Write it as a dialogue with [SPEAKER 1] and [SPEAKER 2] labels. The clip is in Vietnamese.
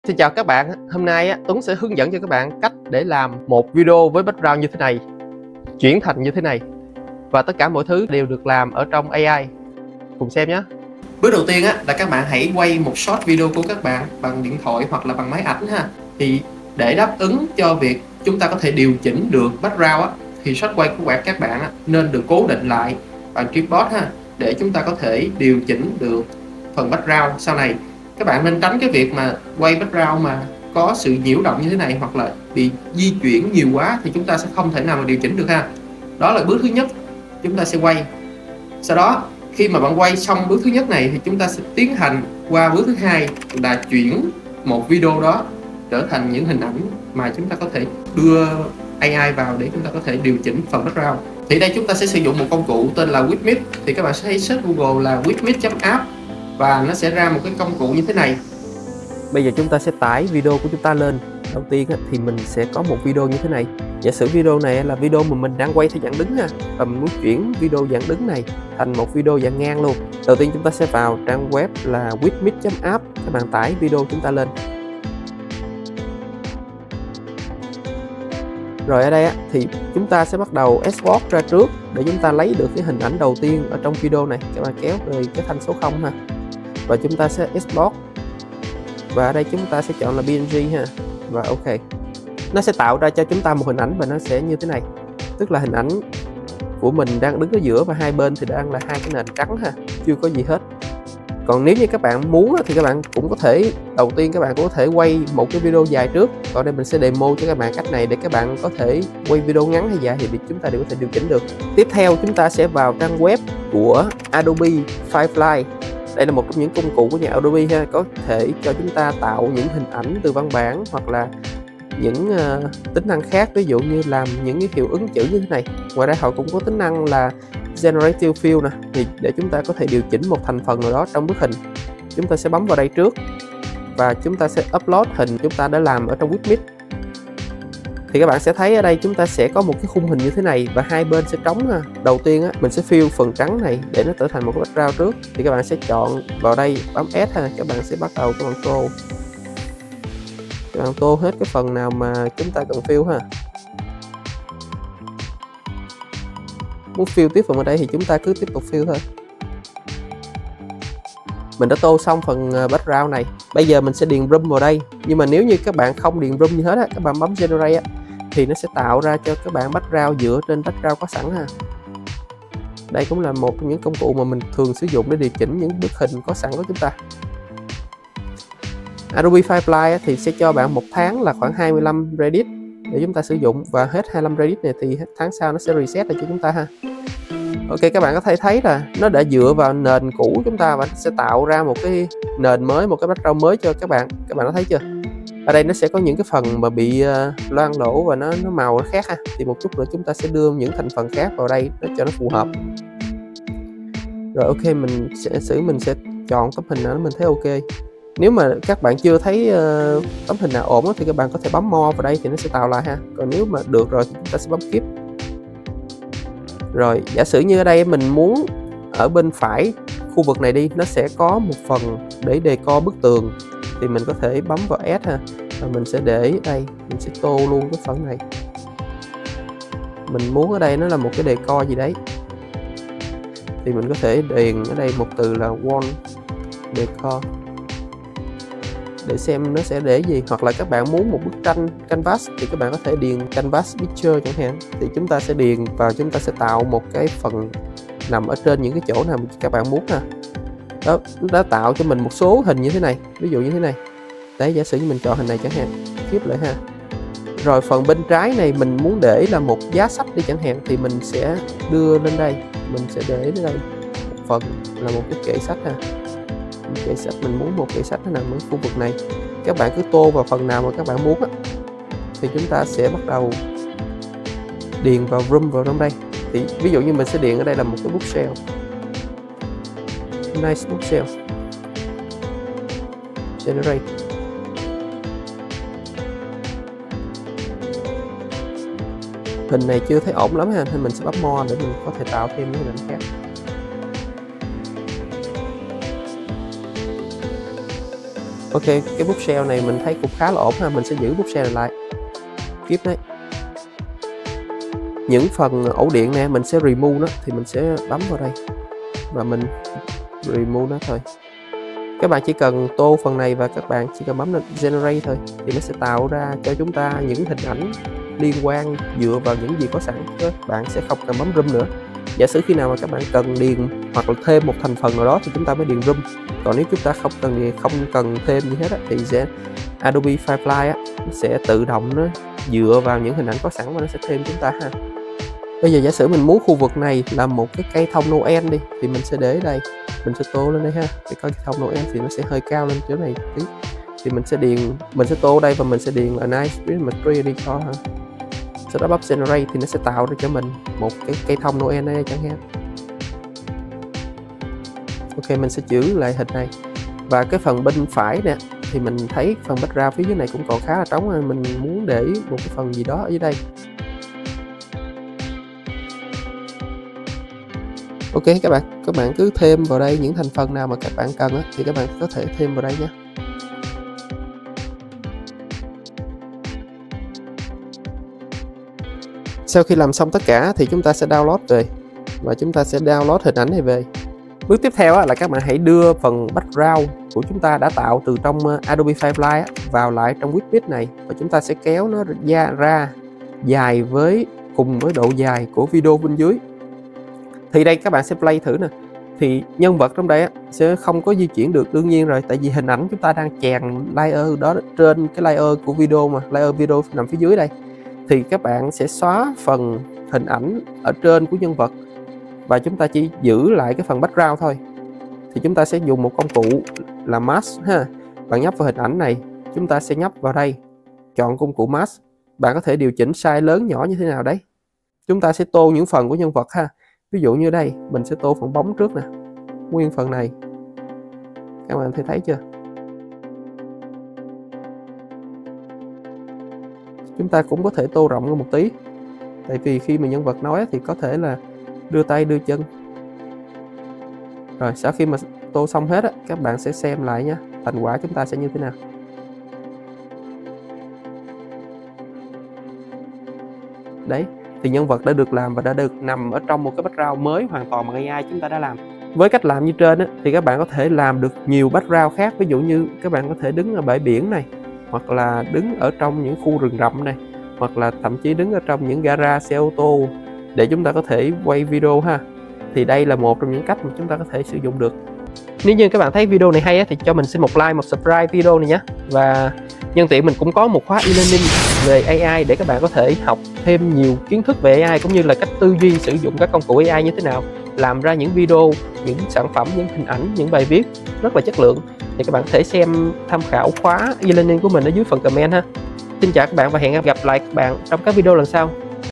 [SPEAKER 1] Xin chào các bạn, hôm nay Tuấn sẽ hướng dẫn cho các bạn cách để làm một video với background như thế này, chuyển thành như thế này, và tất cả mọi thứ đều được làm ở trong AI. Cùng xem nhé. Bước đầu tiên là các bạn hãy quay một short video của các bạn bằng điện thoại hoặc là bằng máy ảnh ha. Thì để đáp ứng cho việc chúng ta có thể điều chỉnh được background thì short quay của các bạn nên được cố định lại bằng tripod ha, để chúng ta có thể điều chỉnh được phần background sau này. Các bạn nên tránh cái việc mà quay background mà có sự nhiễu động như thế này, hoặc là bị di chuyển nhiều quá thì chúng ta sẽ không thể nào mà điều chỉnh được ha. Đó là bước thứ nhất, chúng ta sẽ quay. Sau đó khi mà bạn quay xong bước thứ nhất này thì chúng ta sẽ tiến hành qua bước thứ hai là chuyển một video đó trở thành những hình ảnh mà chúng ta có thể đưa AI vào để chúng ta có thể điều chỉnh phần background. Thì đây chúng ta sẽ sử dụng một công cụ tên là Widmit. Thì các bạn sẽ thấy search Google là widmit.app và nó sẽ ra một cái công cụ như thế này. Bây giờ chúng ta sẽ tải video của chúng ta lên. Đầu tiên thì mình sẽ có một video như thế này. Giả sử video này là video mà mình đang quay theo dạng đứng ha, và mình muốn chuyển video dạng đứng này thành một video dạng ngang luôn. Đầu tiên chúng ta sẽ vào trang web là widmit.app. Các bạn tải video chúng ta lên. Rồi ở đây thì chúng ta sẽ bắt đầu export ra trước để chúng ta lấy được cái hình ảnh đầu tiên ở trong video này. Các bạn kéo về cái thanh số 0 ha, và chúng ta sẽ export, và ở đây chúng ta sẽ chọn là PNG ha, và OK. Nó sẽ tạo ra cho chúng ta một hình ảnh và nó sẽ như thế này, tức là hình ảnh của mình đang đứng ở giữa và hai bên thì đang là hai cái nền trắng ha, chưa có gì hết. Còn nếu như các bạn muốn thì các bạn cũng có thể, đầu tiên các bạn cũng có thể quay một cái video dài trước. Còn đây mình sẽ demo cho các bạn cách này để các bạn có thể quay video ngắn hay dài thì chúng ta đều có thể điều chỉnh được. Tiếp theo chúng ta sẽ vào trang web của Adobe Firefly. Đây là một trong những công cụ của nhà Adobe ha, có thể cho chúng ta tạo những hình ảnh từ văn bản hoặc là những tính năng khác, ví dụ như làm những cái hiệu ứng chữ như thế này. Ngoài ra họ cũng có tính năng là Generative Fill nè, thì để chúng ta có thể điều chỉnh một thành phần nào đó trong bức hình. Chúng ta sẽ bấm vào đây trước và chúng ta sẽ upload hình chúng ta đã làm ở trong Widmit. Thì các bạn sẽ thấy ở đây chúng ta sẽ có một cái khung hình như thế này và hai bên sẽ trống ha. Đầu tiên mình sẽ fill phần trắng này để nó trở thành một cái background trước. Thì các bạn sẽ chọn vào đây, bấm S ha, các bạn sẽ bắt đầu các bạn tô. Các bạn tô hết cái phần nào mà chúng ta cần fill ha. Muốn fill tiếp phần ở đây thì chúng ta cứ tiếp tục fill thôi. Mình đã tô xong phần background này. Bây giờ mình sẽ điền room vào đây. Nhưng mà nếu như các bạn không điền room như hết các bạn bấm generate thì nó sẽ tạo ra cho các bạn background dựa trên background có sẵn ha. Đây cũng là một trong những công cụ mà mình thường sử dụng để điều chỉnh những bức hình có sẵn của chúng ta. Adobe Firefly thì sẽ cho bạn một tháng là khoảng 25 credit để chúng ta sử dụng, và hết 25 credit này thì tháng sau nó sẽ reset lại cho chúng ta ha. OK, các bạn có thể thấy là nó đã dựa vào nền cũ của chúng ta và sẽ tạo ra một cái nền mới, một cái background mới cho các bạn. Các bạn có thấy chưa? Ở đây nó sẽ có những cái phần mà bị loang lỗ và nó màu nó khác ha. Thì một chút nữa chúng ta sẽ đưa những thành phần khác vào đây để cho nó phù hợp. Rồi OK, mình sẽ chọn tấm hình nào mình thấy OK. Nếu mà các bạn chưa thấy tấm hình nào ổn thì các bạn có thể bấm More vào đây thì nó sẽ tạo lại ha. Còn nếu mà được rồi thì chúng ta sẽ bấm Keep. Rồi giả sử như ở đây mình muốn ở bên phải khu vực này đi, nó sẽ có một phần để decor bức tường thì mình có thể bấm vào S ha, và mình sẽ để đây, mình sẽ tô luôn cái phần này. Mình muốn ở đây nó là một cái decor gì đấy thì mình có thể điền ở đây một từ là wall decor để xem nó sẽ để gì. Hoặc là các bạn muốn một bức tranh canvas thì các bạn có thể điền canvas picture chẳng hạn, thì chúng ta sẽ điền vào, chúng ta sẽ tạo một cái phần nằm ở trên những cái chỗ nào các bạn muốn ha. Đó, nó đã tạo cho mình một số hình như thế này, ví dụ như thế này. Đấy, giả sử như mình chọn hình này chẳng hạn, tiếp lại ha. Rồi phần bên trái này mình muốn để là một giá sách đi chẳng hạn, thì mình sẽ đưa lên đây, mình sẽ để đến đây một phần là một cái kệ sách ha. Kệ sách, mình muốn một kệ sách nó nằm ở khu vực này. Các bạn cứ tô vào phần nào mà các bạn muốn thì chúng ta sẽ bắt đầu điền vào room vào trong đây. Thì ví dụ như mình sẽ điền ở đây là một cái bookshelf, nice bookshelf, generate. Hình này chưa thấy ổn lắm ha, nên mình sẽ bấm More để mình có thể tạo thêm những hình ảnh khác. Ok, cái bookshelf này mình thấy cũng khá là ổn ha, mình sẽ giữ bookshelf này lại. Keep đấy. Những phần ổ điện nè mình sẽ remove nó, thì mình sẽ bấm vào đây và mình remove nó thôi. Các bạn chỉ cần tô phần này và các bạn chỉ cần bấm lên generate thôi, thì nó sẽ tạo ra cho chúng ta những hình ảnh liên quan dựa vào những gì có sẵn. Các bạn sẽ không cần bấm room nữa. Giả sử khi nào mà các bạn cần điền hoặc là thêm một thành phần nào đó thì chúng ta mới điền room. Còn nếu chúng ta không cần thêm gì hết á, thì Adobe Firefly sẽ tự động nó dựa vào những hình ảnh có sẵn và nó sẽ thêm chúng ta ha. Bây giờ giả sử mình muốn khu vực này là một cái cây thông Noel đi, thì mình sẽ để đây, mình sẽ tô lên đây ha. Cái cây thông Noel thì nó sẽ hơi cao lên chỗ này tí, thì mình sẽ tô đây và mình sẽ điền là Nice Christmas Tree đi cho ha. Sau đó bấm generate thì nó sẽ tạo ra cho mình một cái cây thông Noel đây chẳng hạn. Ok, mình sẽ giữ lại hình này. Và cái phần bên phải nè, thì mình thấy phần background phía dưới này cũng còn khá là trống, nên mình muốn để một cái phần gì đó ở dưới đây. Ok các bạn cứ thêm vào đây những thành phần nào mà các bạn cần á, thì các bạn có thể thêm vào đây nhé. Sau khi làm xong tất cả thì chúng ta sẽ download về và chúng ta sẽ download hình ảnh này về. Bước tiếp theo là các bạn hãy đưa phần background của chúng ta đã tạo từ trong Adobe Firefly vào lại trong widget này, và chúng ta sẽ kéo nó ra dài cùng với độ dài của video bên dưới. Thì đây các bạn sẽ play thử nè, thì nhân vật trong đây sẽ không có di chuyển được, đương nhiên rồi, tại vì hình ảnh chúng ta đang chèn layer đó trên cái layer của video, mà layer video nằm phía dưới đây. Thì các bạn sẽ xóa phần hình ảnh ở trên của nhân vật và chúng ta chỉ giữ lại cái phần background thôi. Thì chúng ta sẽ dùng một công cụ là mask ha. Bạn nhấp vào hình ảnh này, chúng ta sẽ nhấp vào đây, chọn công cụ mask. Bạn có thể điều chỉnh size lớn nhỏ như thế nào đấy. Chúng ta sẽ tô những phần của nhân vật ha. Ví dụ như đây, mình sẽ tô phần bóng trước nè, nguyên phần này. Các bạn thấy chưa? Chúng ta cũng có thể tô rộng hơn một tí, tại vì khi mà nhân vật nói thì có thể là đưa tay đưa chân. Rồi sau khi mà tô xong hết các bạn sẽ xem lại nha, thành quả chúng ta sẽ như thế nào. Đấy, thì nhân vật đã được làm và đã được nằm ở trong một cái background mới hoàn toàn bằng AI chúng ta đã làm. Với cách làm như trên thì các bạn có thể làm được nhiều background khác. Ví dụ như các bạn có thể đứng ở bãi biển này, hoặc là đứng ở trong những khu rừng rậm này, hoặc là thậm chí đứng ở trong những gara xe ô tô để chúng ta có thể quay video ha. Thì đây là một trong những cách mà chúng ta có thể sử dụng được. Nếu như các bạn thấy video này hay thì cho mình xin một like, một subscribe video này nhé. Và nhân tiện mình cũng có một khóa e-learning về AI để các bạn có thể học thêm nhiều kiến thức về AI, cũng như là cách tư duy sử dụng các công cụ AI như thế nào, làm ra những video, những sản phẩm, những hình ảnh, những bài viết rất là chất lượng. Thì các bạn có thể xem tham khảo khóa e-learning của mình ở dưới phần comment ha. Xin chào các bạn và hẹn gặp lại các bạn trong các video lần sau.